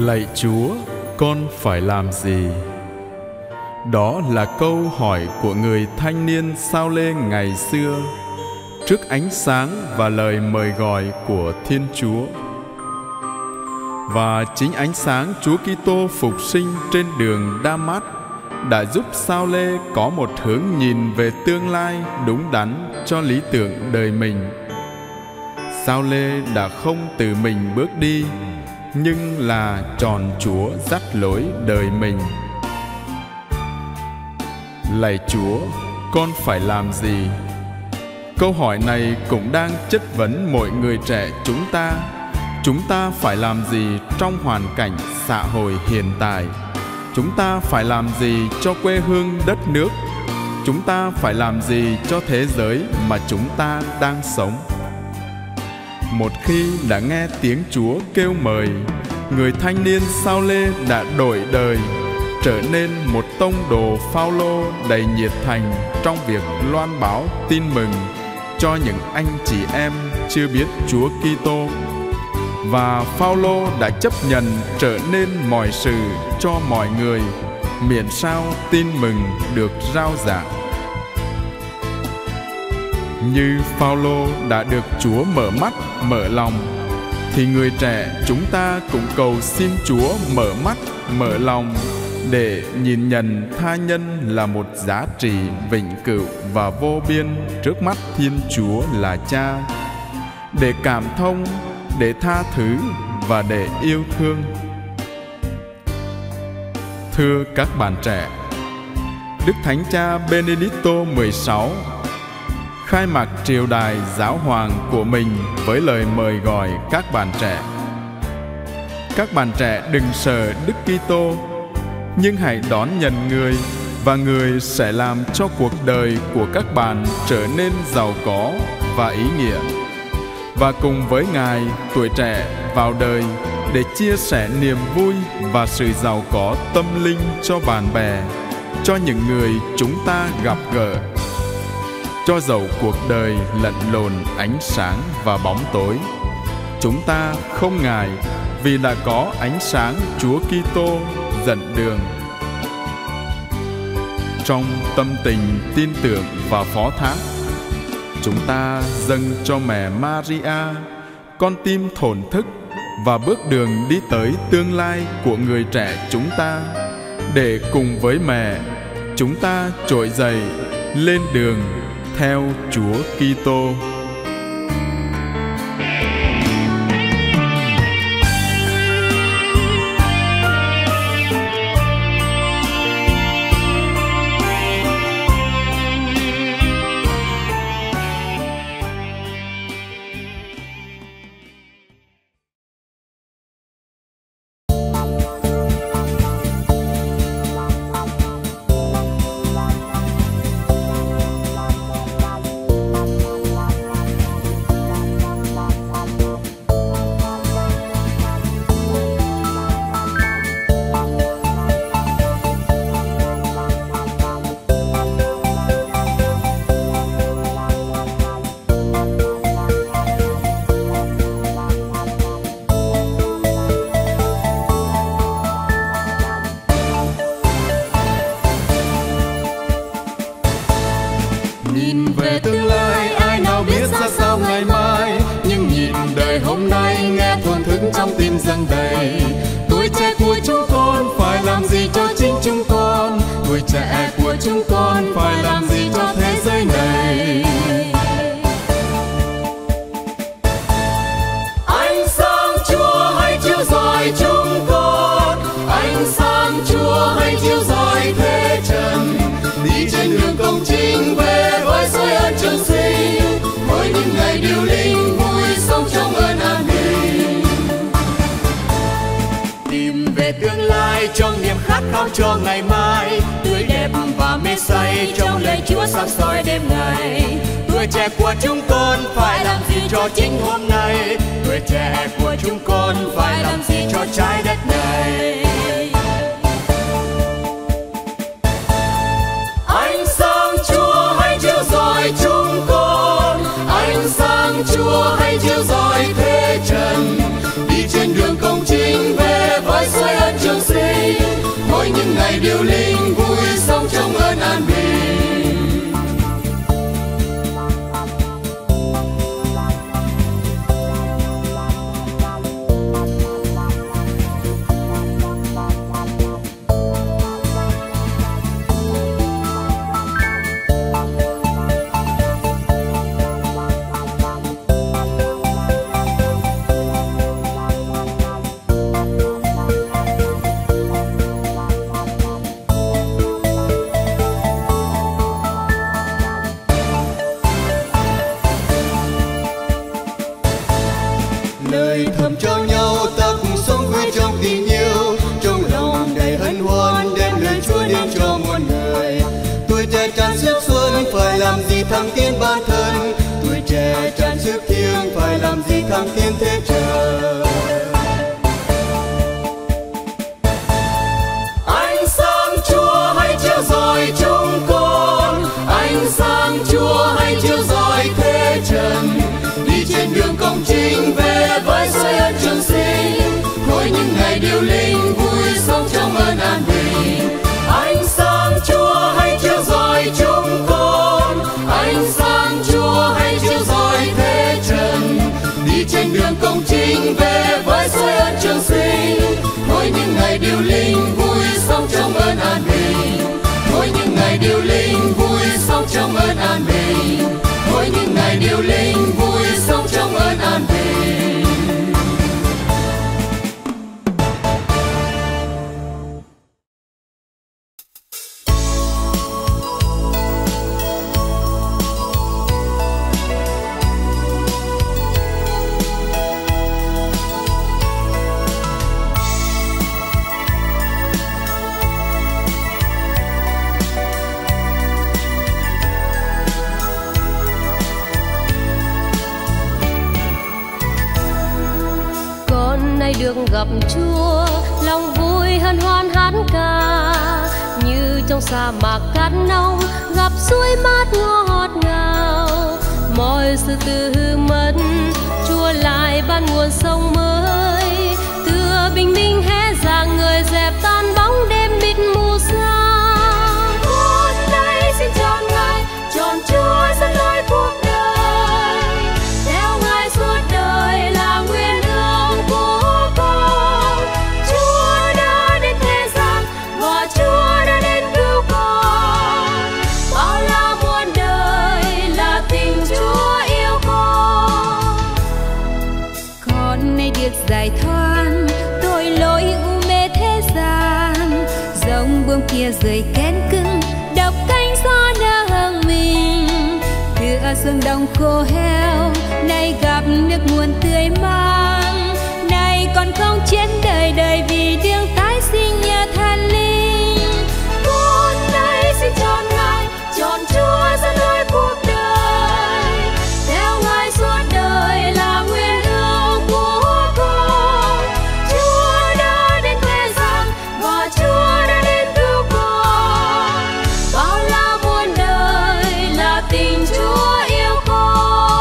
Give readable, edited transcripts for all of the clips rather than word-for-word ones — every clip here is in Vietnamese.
Lạy Chúa, con phải làm gì? Đó là câu hỏi của người thanh niên Sao Lê ngày xưa trước ánh sáng và lời mời gọi của Thiên Chúa. Và chính ánh sáng Chúa Kitô phục sinh trên đường Đa-mát đã giúp Sao Lê có một hướng nhìn về tương lai đúng đắn cho lý tưởng đời mình. Sao Lê đã không tự mình bước đi, nhưng là tròn Chúa dắt lối đời mình. Lạy Chúa, con phải làm gì? Câu hỏi này cũng đang chất vấn mọi người trẻ chúng ta. Chúng ta phải làm gì trong hoàn cảnh xã hội hiện tại? Chúng ta phải làm gì cho quê hương đất nước? Chúng ta phải làm gì cho thế giới mà chúng ta đang sống? Một khi đã nghe tiếng Chúa kêu mời, người thanh niên Sao Lê đã đổi đời, trở nên một tông đồ Phao-lô đầy nhiệt thành trong việc loan báo tin mừng cho những anh chị em chưa biết Chúa Kitô. Và Phao-lô đã chấp nhận trở nên mọi sự cho mọi người, miễn sao tin mừng được rao giảng. Như Phao-lô đã được Chúa mở mắt, mở lòng, thì người trẻ chúng ta cũng cầu xin Chúa mở mắt, mở lòng để nhìn nhận tha nhân là một giá trị vĩnh cửu và vô biên trước mắt Thiên Chúa là Cha, để cảm thông, để tha thứ và để yêu thương. Thưa các bạn trẻ, Đức Thánh Cha Benedicto XVI khai mạc triều đại giáo hoàng của mình với lời mời gọi các bạn trẻ. Các bạn trẻ đừng sợ Đức Kitô, nhưng hãy đón nhận Người, và Người sẽ làm cho cuộc đời của các bạn trở nên giàu có và ý nghĩa. Và cùng với Ngài, tuổi trẻ vào đời để chia sẻ niềm vui và sự giàu có tâm linh cho bạn bè, cho những người chúng ta gặp gỡ. Cho dầu cuộc đời lẫn lộn ánh sáng và bóng tối, chúng ta không ngại vì đã có ánh sáng Chúa Kitô dẫn đường. Trong tâm tình tin tưởng và phó thác, chúng ta dâng cho mẹ Maria con tim thổn thức và bước đường đi tới tương lai của người trẻ chúng ta, để cùng với mẹ chúng ta trỗi dậy lên đường theo Chúa Kitô. Nhìn về tương lai, ai nào biết ra sao ngày mai, nhưng nhìn đời hôm nay nghe thổn thức trong tim dâng đầy. Tuổi trẻ của chúng con phải làm gì cho chính chúng con? Tuổi trẻ của chúng con phải làm gì cho thế giới này? Ánh sáng Chúa hãy chiếu rọi chúng con, ánh sáng Chúa hãy chiếu rọi thế trần, đi trên đường công chính về với soi ơn trường sinh, với những ngày điều linh vui sống trong ơn an bình. Tìm về tương lai trong niềm khát khao cho ngày mai, tươi đẹp và mê say trong lời Chúa sáng soi đêm ngày. Tuổi trẻ của chúng con phải làm gì cho chính hôm nay? Tuổi trẻ của chúng con phải làm gì cho trái đất này? Ánh sáng Chúa hãy chiếu rọi chúng con, ánh sáng Chúa hãy chiếu rọi thế trần, đi trên đường công chính về với vui sống trong ơn an bình. Mỗi những ngày điều linh vui sống trong ơn an bình. Được gặp Chúa, lòng vui hân hoan hát ca, như trong sa mạc cát nông gặp suối mát ngọt ngào. Mọi sự tư mất, Chúa lại ban nguồn sông mới, tựa bình minh hé rạng người dẹp tan bóng đêm mịt mù xa. Hôm nay xin chọn Ngài, chọn Chúa dẫn lối cuộc đời, theo Ngài suốt đời là nguyên ước của con. Chúa đã đến thế gian và Chúa đã đến cứu con. Bao la muôn đời là tình Chúa yêu con. Con nay được giải thoát tội lỗi u mê thế gian, giống bướm kia rời kén cứng độc cánh gió nâng mình. Tựa xuân đông khô heo nay gặp nước nguồn tươi mát, nay còn không chết đời đời vì đương tái sinh nhờ thần linh. Con nay xin chọn Ngài, chọn Chúa dẫn lối cuộc đời, theo Ngài suốt đời là nguyên ước của con. Chúa đã đến thế gian và Chúa đã đến cứu con. Bao la muôn đời là tình Chúa yêu con.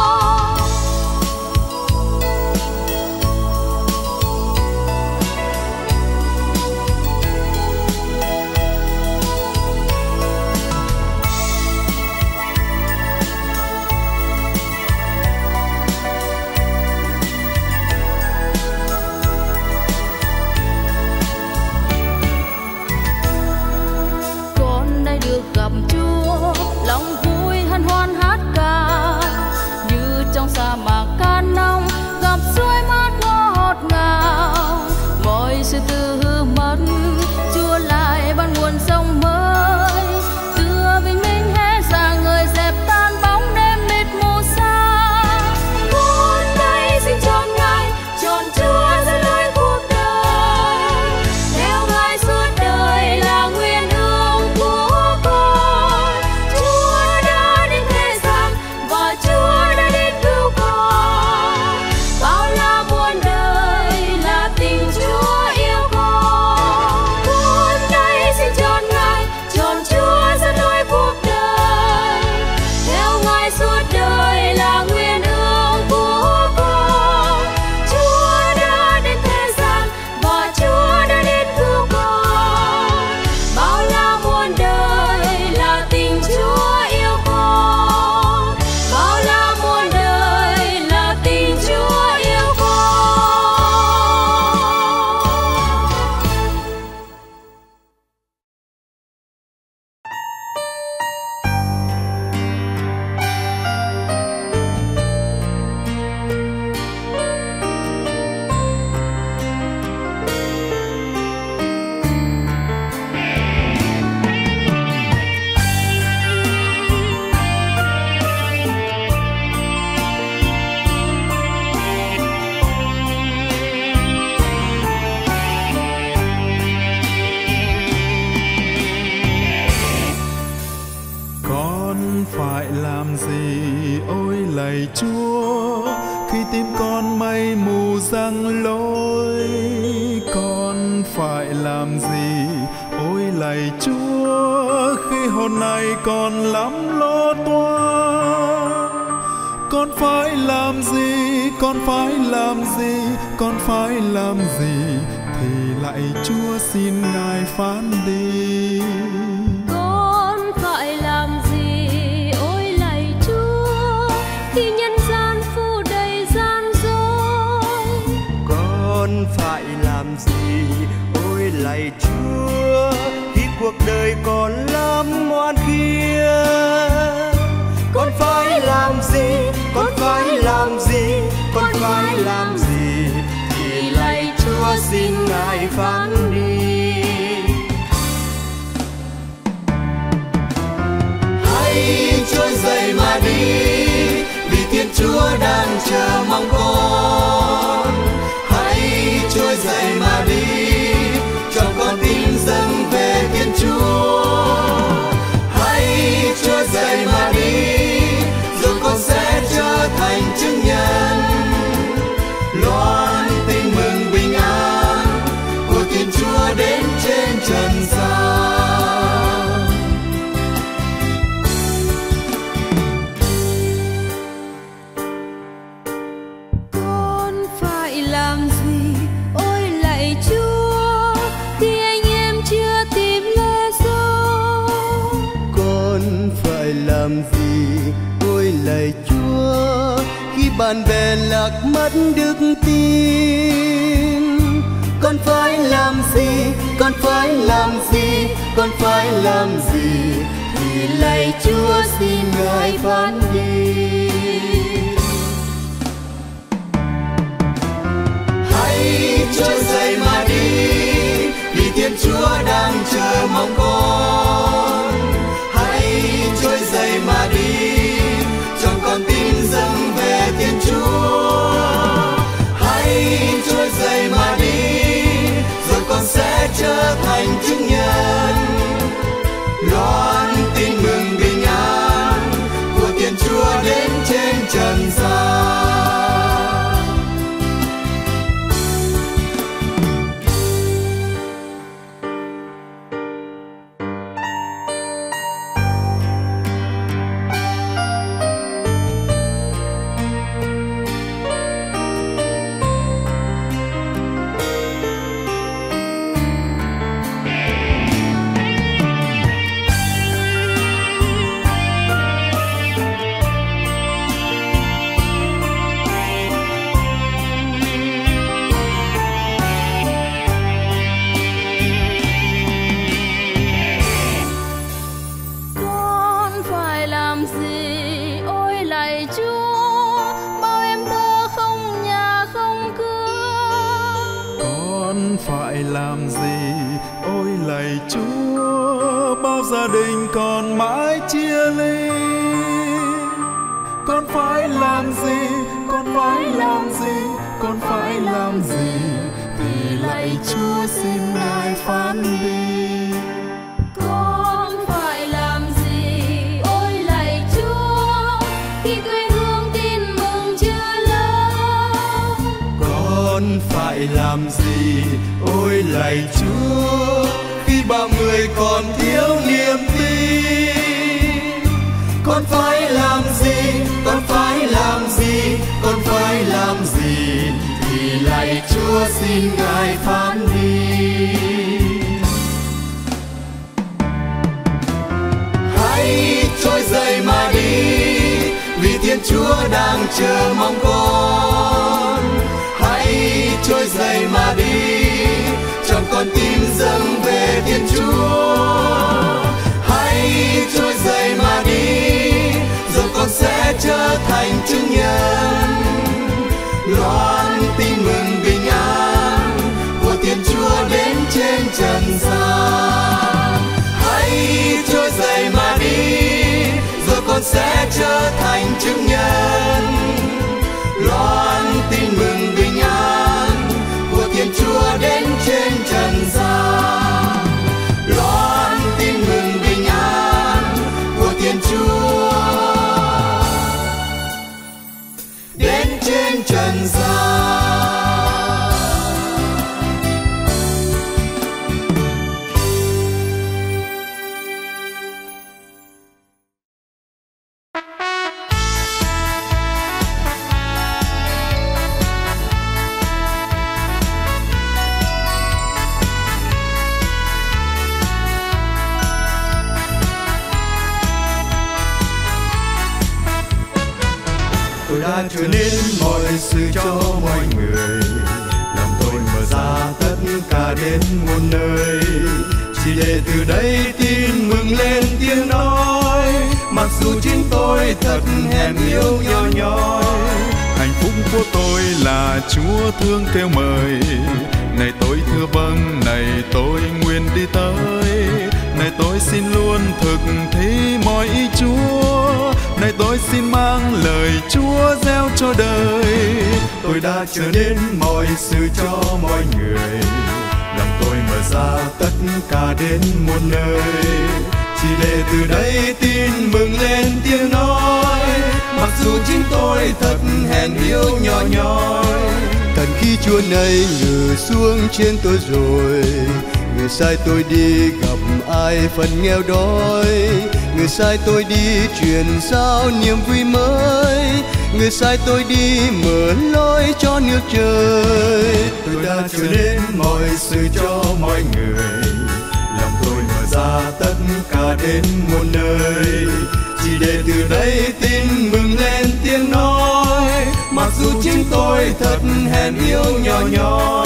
Con đã được gặp Chúa, lòng vui hân hoan hát ca, như trong sa mạc cát nông gặp suối mát ngọt ngào. Mọi sự tư hư mất, Chúa lại ban nguồn sông mới, tựa bình minh hé rạng người dẹp tan bóng đêm mịt mù xa. Con nay xin chọn Ngài, chọn Chúa dẫn lối cuộc đời, theo Ngài suốt đời là nguyên ước của con. Chúa đã đến thế gian và Chúa đã đến cứu con. Bao la muôn đời là tình Chúa yêu con. Con nay xin chọn Ngài, chọn Chúa dẫn lối cuộc đời, theo Ngài suốt đời là nguyên ước của con. Chúa đã đến thế gian và Chúa đã đến cứu con. Bao la muôn đời là tình Chúa yêu con. Bao la muôn đời là tình Chúa yêu con. Con phải làm gì ôi lạy Chúa, khi tim con mây mù giăng lối? Con phải làm gì ôi lạy Chúa, khi hồn này còn lắm lo toan? Con phải làm gì, con phải làm gì, con phải làm gì, thì lạy Chúa xin Ngài phán đi. Con phải làm gì ôi lạy Chúa, khi nhân gian phủ đầy gian dối? Con phải làm gì ôi lạy Chúa, khi cuộc đời còn lắm oan khiên? phải làm gì, con phải làm gì, con phải làm gì, thì lạy Chúa xin Ngài phán đi. Hãy trỗi dậy mà đi, vì Thiên Chúa đang chờ mong con. Hãy trỗi dậy mà đi, cho con tin dâng về Thiên Chúa. Hãy trỗi dậy mà đi, rồi con sẽ trở thành chứng nhân loan tin mừng bình an của Thiên Chúa đến trên trần gian. Con phải làm gì, ôi lạy Chúa, khi anh em chưa tìm lẽ sống? Con phải làm gì, ôi lạy Chúa, khi bạn bè lạc mất đức tin? Con phải làm gì, con phải làm gì, con phải làm gì, thì lạy Chúa xin Ngài phán đi. Hãy trỗi dậy mà đi, vì Thiên Chúa đang chờ mong con. Hãy trỗi dậy mà đi, cho con tin dâng về Thiên Chúa. Hãy trỗi dậy mà đi, rồi con sẽ trở thành chứng nhân loan tin mừng bình an của Thiên Chúa đến trên trần gian. Phải làm gì, ôi lạy Chúa, bao gia đình còn mãi chia ly. Con phải làm gì, con phải làm gì, con phải làm gì, thì lạy Chúa xin Ngài phán đi. Con phải làm gì, ôi lạy Chúa, khi quê hương tin mừng chưa lâu? Con phải làm gì, ôi lạy Chúa, khi bao người còn thiếu niềm tin? Con phải làm gì, con phải làm gì, con phải làm gì, thì lạy Chúa xin Ngài phán đi. Hãy trỗi dậy mà đi, vì Thiên Chúa đang chờ mong con. Hãy trỗi dậy mà đi, cho con tin dâng về Thiên Chúa. Hãy trỗi dậy mà đi, rồi con sẽ trở thành chứng nhân loan tin mừng bình an của Thiên Chúa đến trên trần gian. Hãy trỗi dậy mà đi, rồi con sẽ trở thành chứng nhân loan tin mừng bình an của Thiên Chúa đến trên trần gian. Loan tin mừng bình an của Thiên Chúa đến trên trần gian. Tôi đã trở nên mọi sự cho mọi người, lòng tôi mở ra tất cả đến muôn nơi, chỉ để từ đây tin mừng lên tiếng nói mặc dù chính tôi thật hèn yếu nhỏ nhoi. Hạnh phúc của tôi là Chúa thương kêu mời. Này tôi thưa vâng, này tôi nguyện đi tới. Này tôi xin luôn thực thi mọi ý Chúa. Này tôi xin mang lời Chúa gieo cho đời. Tôi đã trở nên mọi sự cho mọi người, lòng tôi mở ra tất cả đến muôn nơi, chỉ để từ đây tin mừng lên tiếng nói. Mặc dù chính tôi thật hèn yếu nhỏ nhoi, cần khi Chúa này ngự xuống trên tôi rồi. Người sai tôi đi gặp ai phần nghèo đói, người sai tôi đi truyền giao niềm vui mới, người sai tôi đi mở lối cho nước trời. Tôi đã trở nên mọi sự cho mọi người, lòng tôi mở ra tất cả đến muôn nơi, chỉ để từ đây tin mừng lên tiếng nói. Mặc dù chính tôi thật hèn yếu nhỏ nhoi.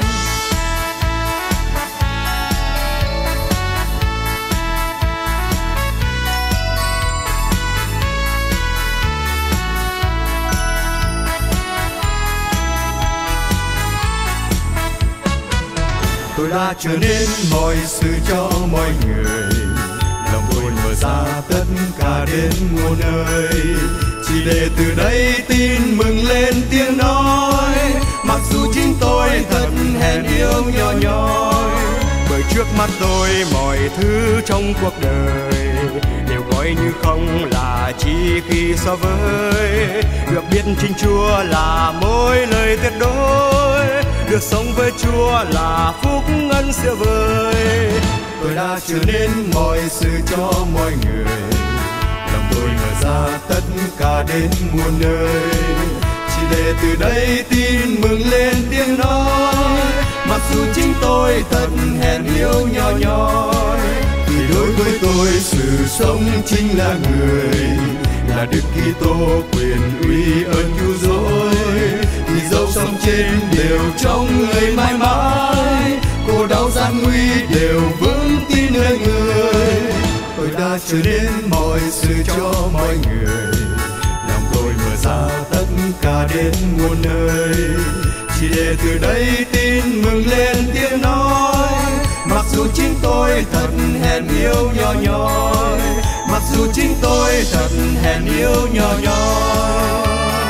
Tôi đã trở nên mọi sự cho mọi người, lòng tôi mở ra tất cả đến muôn nơi, chỉ để từ đây tin mừng lên tiếng nói. Mặc dù chính tôi thật hèn yếu nhỏ nhoi, bởi trước mắt tôi mọi thứ trong cuộc đời đều coi như không là chi khi so với được biết chính Chúa là mỗi lời tuyệt đối, được sống với Chúa là phúc ân siêu vời. Tôi đã trở nên mọi sự cho mọi người, lòng tôi mở ra tất cả đến muôn nơi, chỉ để từ đây tin mừng lên tiếng nói. Mặc dù chính tôi thật hèn yếu nhỏ nhoi, vì đối với tôi sự sống chính là người, là Đức Kitô quyền uy ơn cứu rỗi. Thì dẫu sống trên đều trong người mãi mãi, khổ đau gian nguy đều vững tin nơi người. Tôi đã trở nên mọi sự cho mọi người, lòng tôi mở ra tất cả đến muôn nơi, chỉ để từ đây tin mừng lên tiếng nói. Mặc dù chính tôi thật hèn yếu nhỏ nhoi, mặc dù chính tôi thật hèn yếu nhỏ nhoi.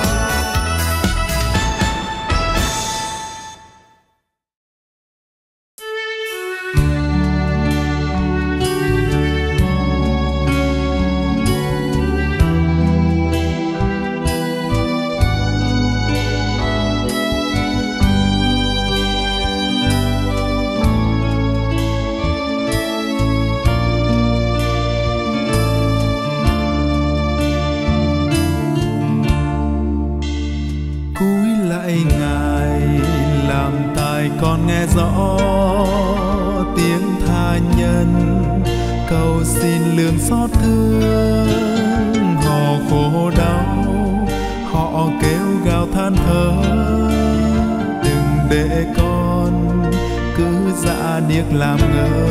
Con nghe rõ tiếng tha nhân cầu xin lương xót thương, họ khổ đau họ kêu gào than thở. Đừng để con cứ dạ điếc làm ngơ,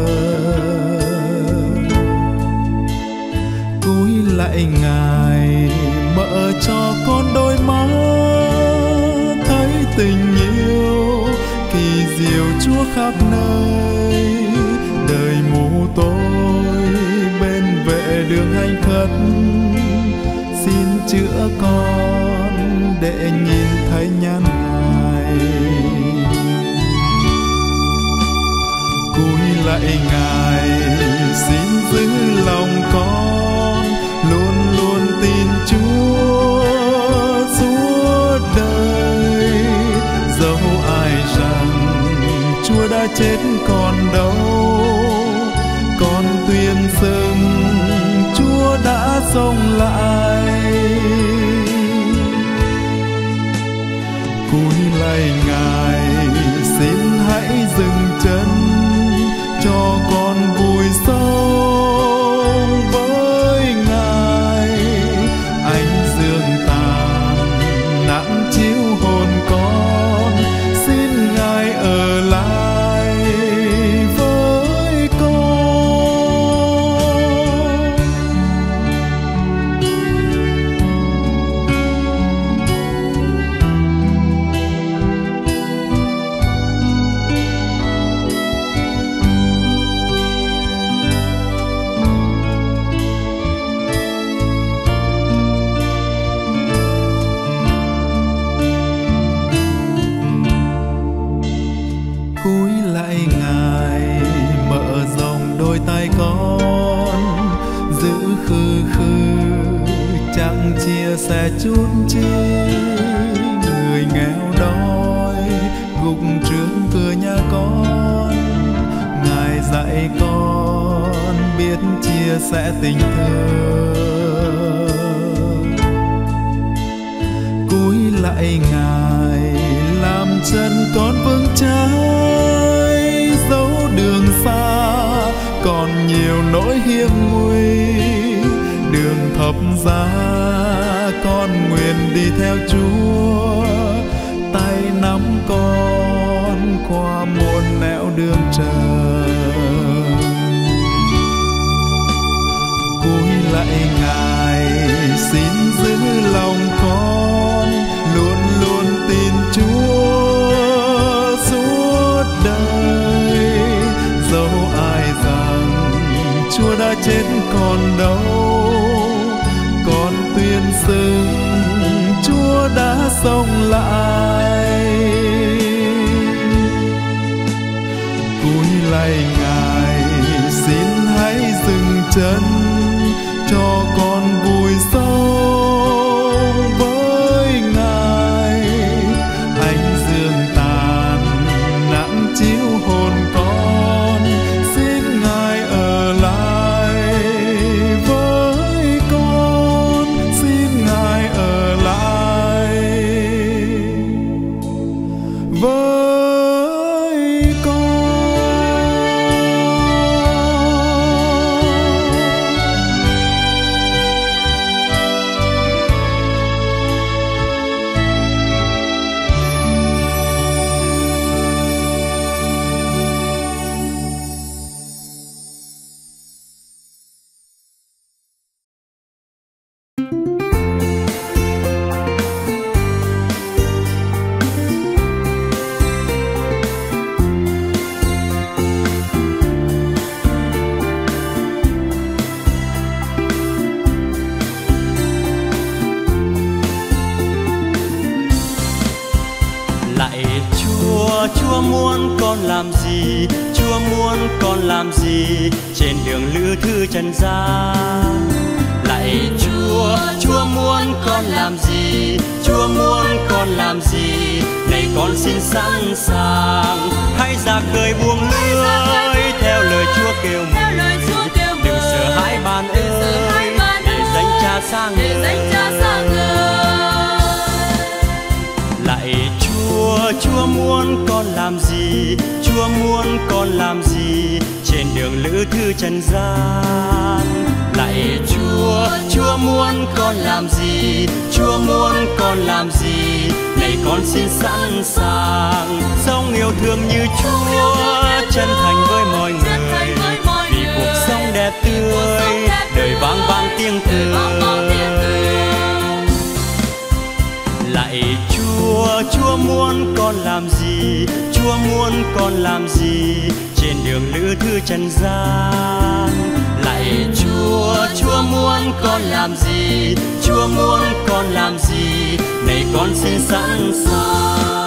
cúi lạy Ngài mở cho con đôi mắt thấy tình yêu kỳ diệu Chúa khắp nơi. Đời mù tôi bên vệ đường hành khất, xin chữa con để nhìn thấy nhan Ngài. Cúi lạy Ngài xin giữ lòng con luôn luôn tin Chúa suốt đời. Dẫu ai rằng Chúa đã chết còn đâu, con tuyên xưng Chúa đã sống lại. Cúi lạy Ngài xin hãy dừng chân cho con vui sống với Ngài. Ánh dương tàn nắng chiếu hồn con, xin Ngài ở lại với con. chia sẻ chút chi. Người nghèo đói gục trước cửa nhà con, Ngài dạy con biết chia sẻ tình thương. Cúi lạy Ngài làm chân con vững trái, dấu đường xa còn nhiều nỗi hiểm nguy. Đường thập giá con nguyện đi theo Chúa, tay nắm con qua muôn nẻo đường trần. Cúi lạy Ngài xin giữ lòng con luôn luôn tin Chúa suốt đời. Dẫu ai rằng Chúa đã chết còn đâu, con tuyên xưng Chúa đã sống lại. Cúi lạy Ngài xin hãy dừng chân, cho con vui sống với Ngài. Ánh dương tàn nặng chiếu hồn con, xin Ngài ở lại với con, xin Ngài ở lại với con. Chúa muốn con làm gì, Chúa muốn con làm gì trên đường lữ thư trần gian. Lạy Chúa, Chúa muốn con làm gì, Chúa muốn con làm gì, này con xin sẵn sàng. Hãy ra khơi buông lưới theo lời Chúa kêu mình, đừng sợ hãi bạn ơi, để danh Cha sang ngời. Lạy Chúa, Chúa muốn con làm gì, Chúa muốn con làm gì trên đường lữ thư trần gian. Lạy Chúa, Chúa muốn con làm gì, Chúa muốn con làm gì, này con xin sẵn sàng. Sống yêu thương như Chúa, chân thành với mọi người, vì cuộc sống đẹp tươi, đời vang vang tiếng cười. Lạy Chúa, Chúa muốn con làm gì, Chúa muốn con làm gì trên đường lữ thư trần gian. Lạy Chúa, Chúa muốn con làm gì, Chúa muốn con làm gì, này con xin sẵn sàng.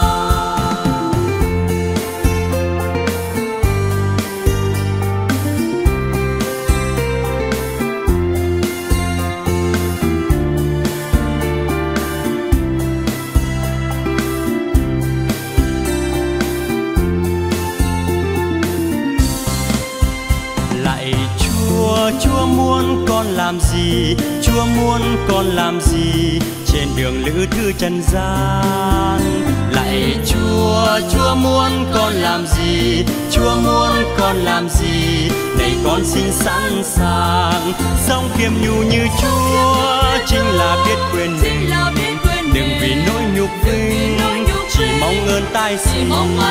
Chúa muốn con làm gì, Chúa muốn con làm gì trên đường lữ thư trần gian. Lạy Chúa, Chúa muốn con làm gì, Chúa muốn con làm gì, này con xin sẵn sàng. Sống kiêm nhu như Chúa chính là biết quên mình, đừng vì nỗi nhục vinh chỉ mong ơn tai xin.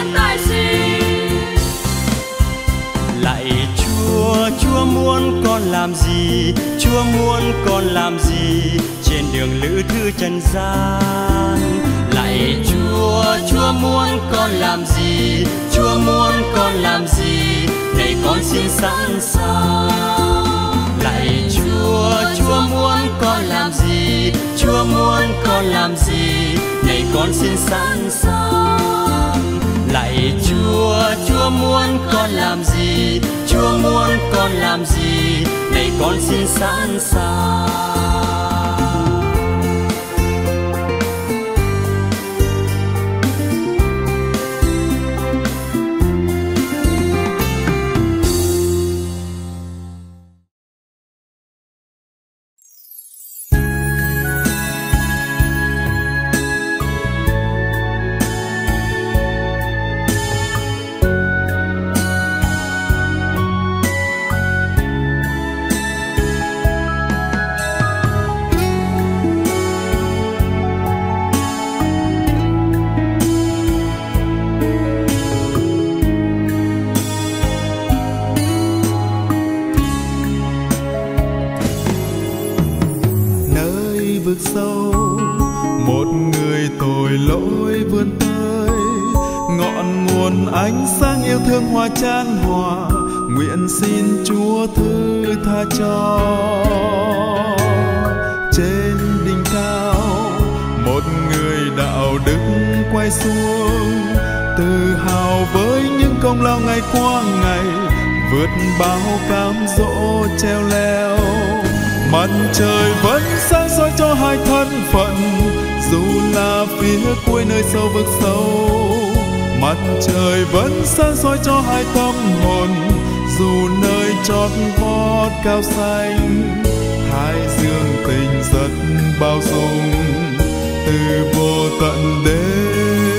Lạy Chúa, Chúa muốn con làm gì, Chúa muốn con làm gì trên đường lữ thư trần gian. Lạy Chúa, Chúa muốn con làm gì, Chúa muốn con làm gì, này con xin sẵn sàng. Lạy Chúa, Chúa muốn con làm gì, Chúa muốn con làm gì, này con xin sẵn sàng. Lạy Chúa, Chúa muốn con làm gì, Chúa muốn con làm gì, này con xin sẵn sàng. lỗi vươn tới ngọn nguồn ánh sáng yêu thương hòa chan hòa. Nguyện xin Chúa thứ tha cho. Trên đỉnh cao một người đạo đức quay xuống, tự hào với những công lao ngày qua ngày, vượt bao cám dỗ treo leo. Mặt trời vẫn sáng soi cho hai thân phận, dù là phía cuối nơi sâu vực sâu. Mặt trời vẫn sáng soi cho hai tâm hồn, dù nơi chót vót cao xanh. Thái dương tình rất bao dung, từ vô tận đến.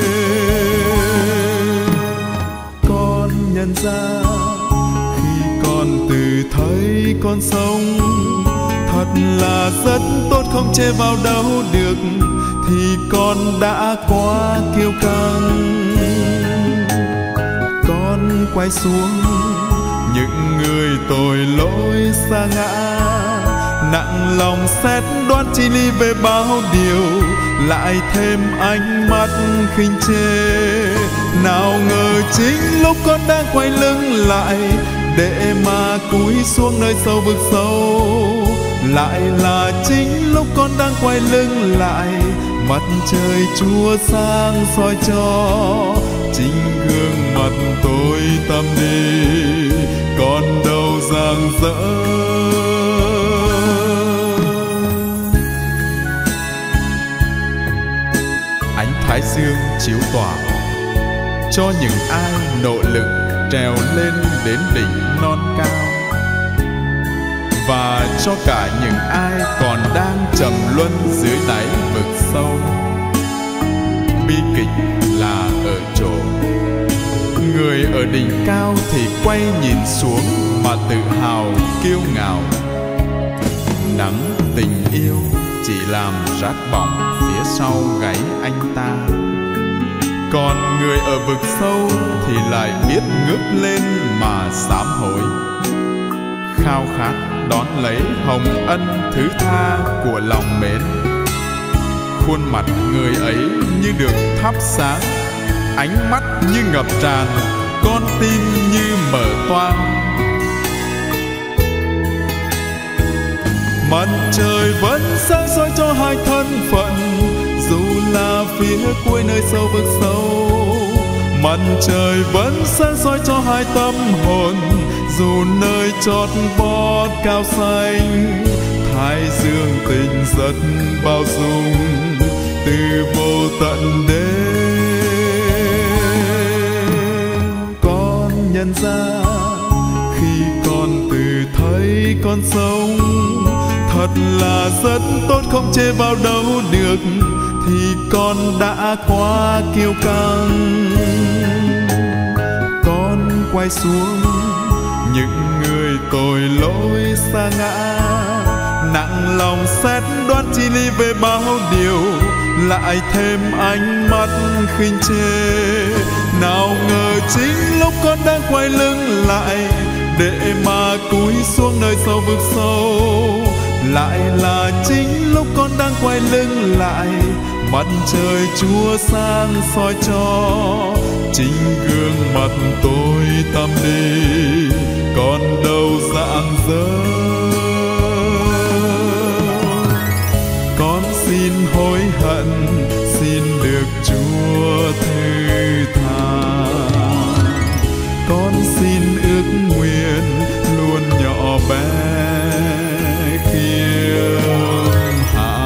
Con nhận ra khi con tự thấy con sống, thật là rất tốt không chê vào đâu được, thì con đã quá kiêu căng. Con quay xuống những người tội lỗi sa ngã, nặng lòng xét đoán chi ly về bao điều, lại thêm ánh mắt khinh chê. Nào ngờ chính lúc con đang quay lưng lại, để mà cúi xuống nơi sâu vực sâu, lại là chính lúc con đang quay lưng lại, mặt trời Chúa sáng soi cho. Chính gương mặt tôi tăm đi, còn đâu rạng rỡ. Ánh thái dương chiếu tỏa cho những ai nỗ lực trèo lên đến đỉnh non cao, và cho cả những ai còn đang trầm luân dưới đáy vực sâu. Bi kịch là ở chỗ người ở đỉnh cao thì quay nhìn xuống mà tự hào kiêu ngạo. Nắng tình yêu chỉ làm rát bỏng phía sau gáy anh ta, còn người ở vực sâu thì lại biết ngước lên mà sám hối, khao khát đón lấy hồng ân thứ tha của lòng mến. Khuôn mặt người ấy như được thắp sáng, ánh mắt như ngập tràn, con tim như mở toang. Mặt trời vẫn sáng soi cho hai thân phận, dù là phía cuối nơi sâu vực sâu. Mặt trời vẫn sáng soi cho hai tâm hồn, dù nơi chót vót cao xanh. Thái dương tình rất bao dung, từ vô tận đến. Con nhận ra khi con tự thấy con sống, thật là rất tốt không chê vào đâu được, thì con đã quá kiêu căng. Con quay xuống những người tội lỗi sa ngã, nặng lòng xét đoán chi ly về bao điều, lại thêm ánh mắt khinh chê. Nào ngờ chính lúc con đang quay lưng lại, để mà cúi xuống nơi sâu vực sâu, lại là chính lúc con đang quay lưng lại, mặt trời Chúa sáng soi cho. Chính gương mặt tôi tăm đi, còn đâu rạng rỡ. Con xin hối hận, xin được Chúa thứ tha. Con xin ước nguyện luôn nhỏ bé khiêm hạ.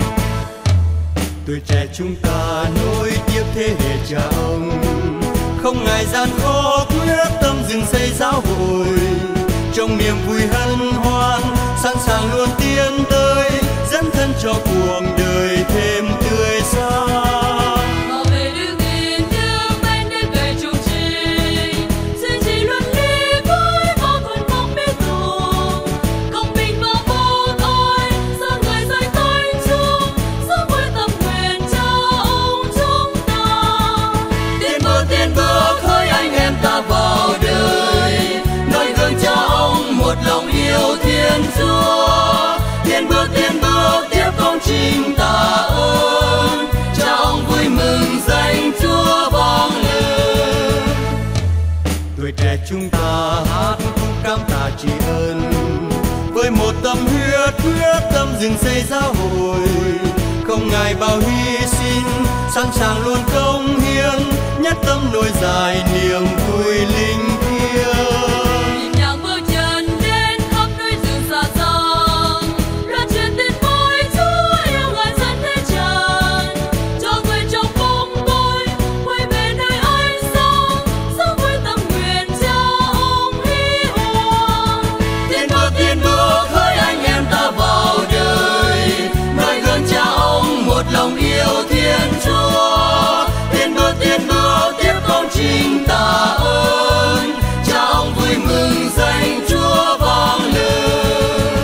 Tuổi trẻ chúng ta nối tiếp thế hệ cha ông, không ngại gian khó quyết tâm dừng xây giáo hội. Trong niềm vui hân hoan sẵn sàng luôn tiến tới, dẫn thân cho cuộc đời thêm tươi sáng. Bảo vệ đức tin yêu bên đến về trụ trì, duy trì luân lý vui bao thuần không biết dùng, công bình và vô tội do người dạy tay chung, giúp vui tâm nguyện cho ông chúng ta. Tiến bước hỡi anh em ta vào đời, noi gương cha ông một lòng yêu Thiên Chúa. Tiến bước tiếp công trình tạ ơn, cha ông vui mừng danh Chúa vang lên. Tuổi trẻ chúng ta hát khúc cảm tạ tri ân, với một tâm huyết quyết tâm dừng xây giáo hội. Không ngại bao hy sinh, sẵn sàng luôn cống hiến, nhất tâm nối dài niềm vui linh thiêng. Nhịp nhàng bước chân đến khắp núi rừng xa xăm, loan truyền tin vui Chúa yêu ngàn dân thế trần, cho người trong bóng tối quay về nơi ánh sáng, sống với tâm nguyện cha ông huy hoàng. Tiến bước hỡi anh em ta vào đời, noi gương cha ông một lòng yêu Thiên Chúa. Tiến bước tiếp công trình tạ ơn, cha ông vui mừng danh Chúa vang lên.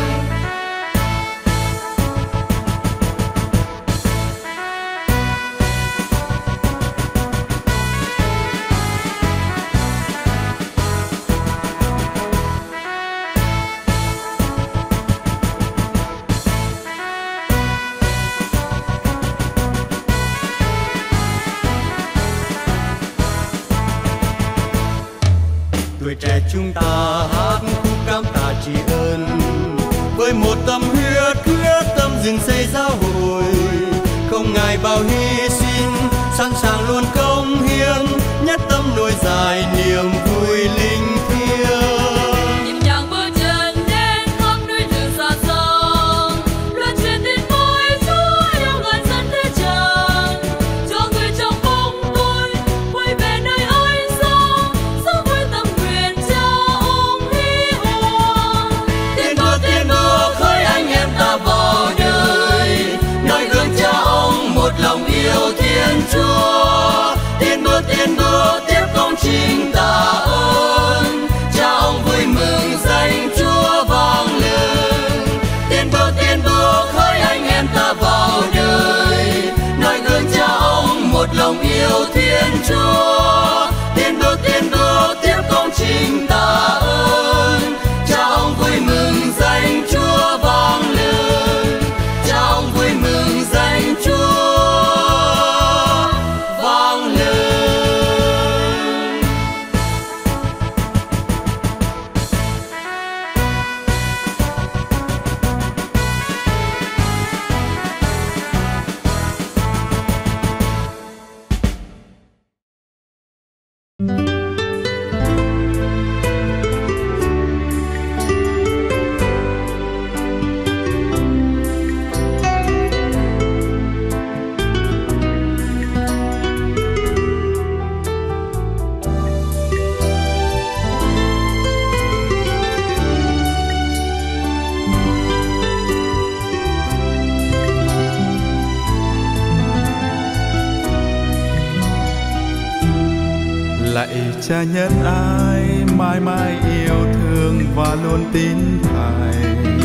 Tuổi trẻ chúng ta hát khúc cảm tạ tri ân, với một tâm huyết quyết tâm dừng xây giáo hội. Không ngại bao hy sinh, sẵn sàng luôn cống hiến, nhất tâm nối dài niềm vui linh thiêng. Nhịp nhàng bước chân đến khắp núi rừng xa xăm, loan truyền tin vui Chúa yêu ngàn dân thế trần, cho người trong bóng tối quay về nơi ánh sáng, sống với tâm nguyện cha ông huy hoàng. Tiến bước hỡi anh em ta vào đời, noi gương cha ông một lòng yêu Thiên Chúa. Tiến bước tiếp công trình tạ ơn, cha ông vui mừng danh Chúa vang lên. Tiến bước hỡi anh em ta vào đời, noi gương cha ông một lòng yêu Thiên Chúa. Tiến bước tiếp công trình tạ ơn, cha ông vui mừng danh Chúa vang lên. Cha ông vui mừng danh Chúa vang lên. Lạy Cha nhân ái, mãi mãi yêu thương và luôn tín thành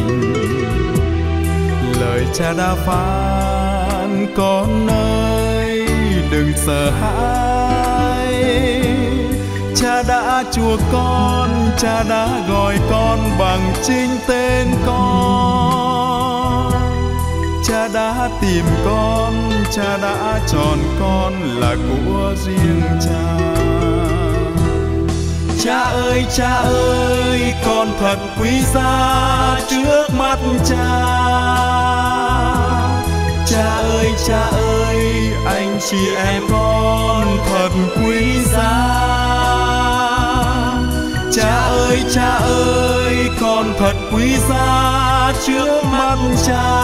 lời Cha đã phán. Con ơi đừng sợ hãi, Cha đã chuộc con, Cha đã gọi con bằng chính tên con. Cha đã tìm con, Cha đã chọn con là của riêng Cha. Cha ơi, con thật quý giá trước mắt Cha. Cha ơi, anh chị em con thật quý giá. Cha ơi, con thật quý giá trước mắt Cha.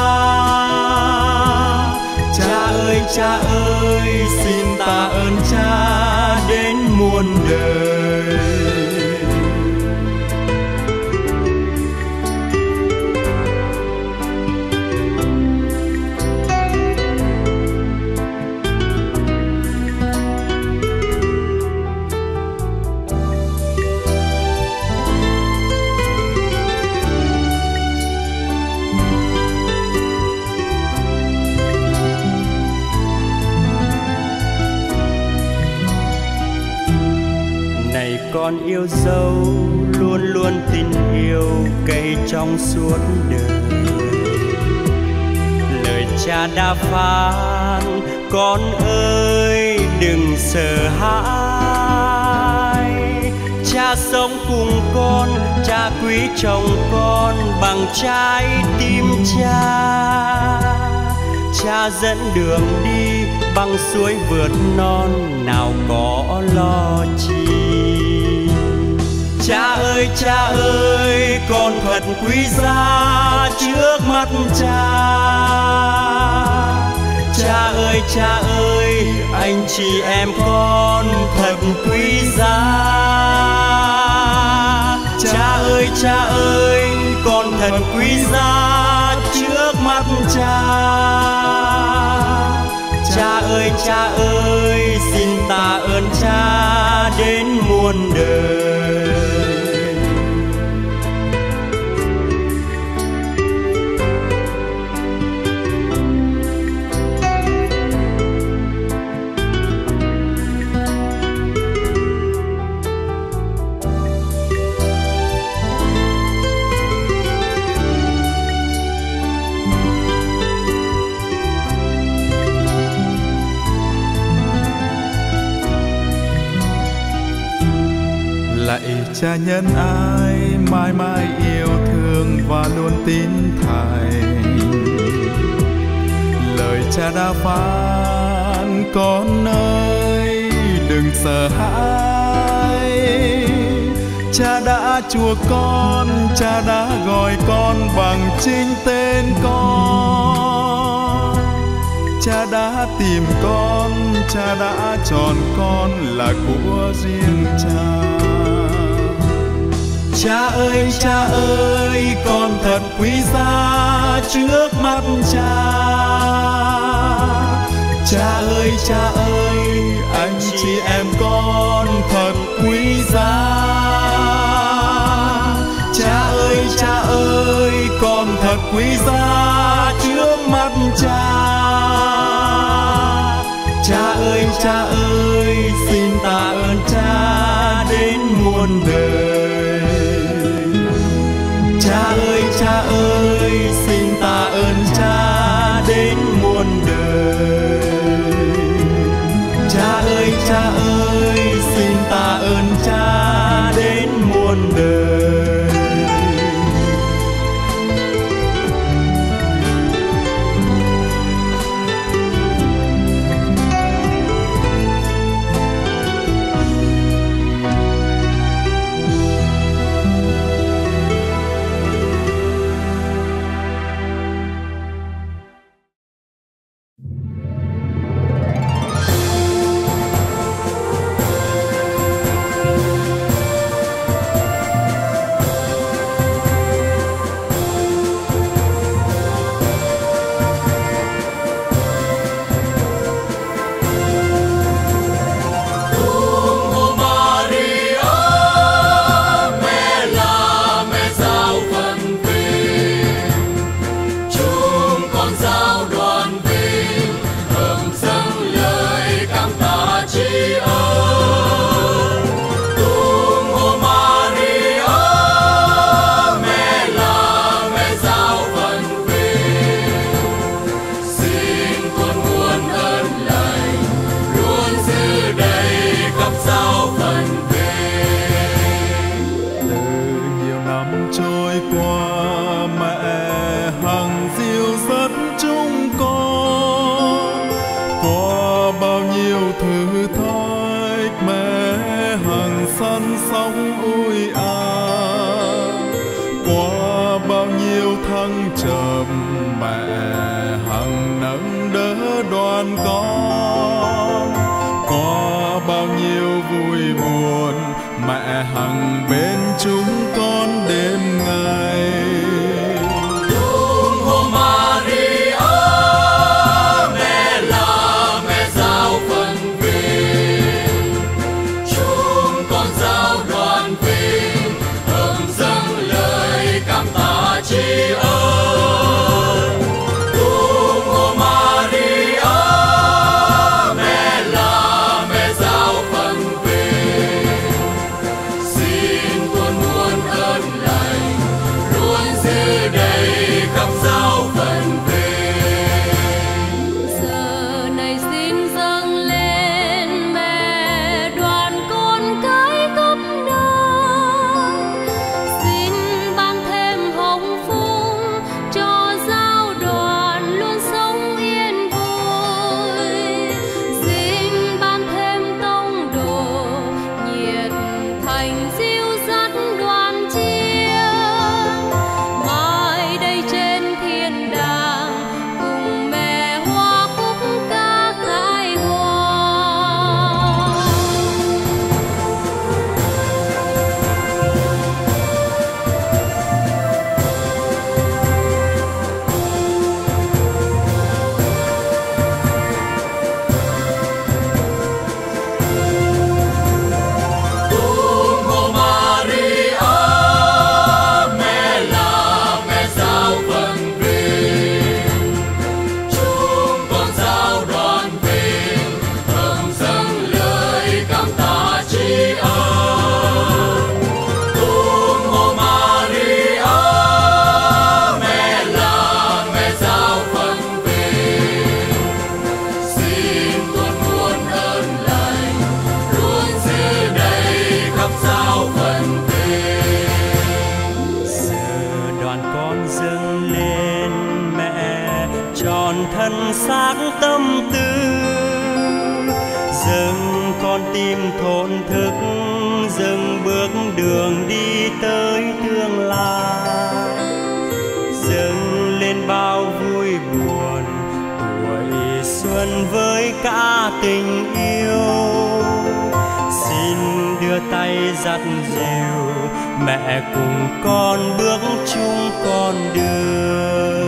Cha ơi, xin tạ ơn Cha đến muôn muôn đời. Con yêu dấu luôn luôn tình yêu cây trong suốt đời. Lời cha đã phán con ơi đừng sợ hãi. Cha sống cùng con, cha quý chồng con bằng trái tim cha. Cha dẫn đường đi bằng suối vượt non nào có lo chi. Cha ơi, con thật quý giá trước mắt cha. Cha ơi, anh chị em con thật quý giá. Cha ơi, con thật quý giá trước mắt cha. Cha ơi, xin tạ ơn cha đến muôn đời. Lạy cha nhân ái mãi mãi yêu thương và luôn tín thành. Lời cha đã phán con ơi đừng sợ hãi. Cha đã chuộc con, cha đã gọi con bằng chính tên con. Cha đã tìm con, cha đã chọn con là của riêng cha. Cha ơi, con thật quý giá trước mắt cha. Cha ơi, anh chị em con thật quý giá. Cha ơi, con thật quý giá trước mắt cha. Cha ơi, xin tạ ơn cha đến muôn đời. Cha ơi, xin tạ ơn cha đến muôn đời. Cha ơi, xin tạ ơn cha đến muôn đời. săn sóng ui qua bao nhiêu thăng trầm, mẹ hằng nâng đỡ đoàn con qua bao nhiêu vui buồn, mẹ hằng bên chúng con đêm ngày. Tung hô Maria, mẹ là mẹ giao phần vinh, chúng con giao đoàn vinh, hầm dâng lời cảm tạ tri ân. Tung hô Maria, mẹ là mẹ giao phần vinh, xin tuôn muôn ơn lành luôn giữ đầy khắp giao phần vinh. Giờ này xin dâng lên mẹ đoàn con cái khắp nơi, xin ban thêm hồng phúc cho giao đoàn luôn sống yên vui, xin ban thêm tông đồ nhiệt thành dìu dắt đoàn chiêng, mai đây trên thiên đàng cùng mẹ hoa khúc ca khai hoa. Tung hô Maria, mẹ là mẹ giao phần vinh, chúng con giao đoàn vinh, hầm dâng lời cảm tạ tri ân. Tung hô Maria, mẹ là mẹ giao phần vinh, xin tuôn muôn ơn lành luôn giữ đầy khắp giao phần vinh. Giờ đoàn con dâng lên mẹ tròn thân xác tâm tư, dâng con tim thổn thức, dâng bước đường đi tới tương lai, dâng lên bao vui buồn tuổi xuân với cả tình yêu. Xin đưa tay dắt dìu mẹ cùng con bước chung con đường.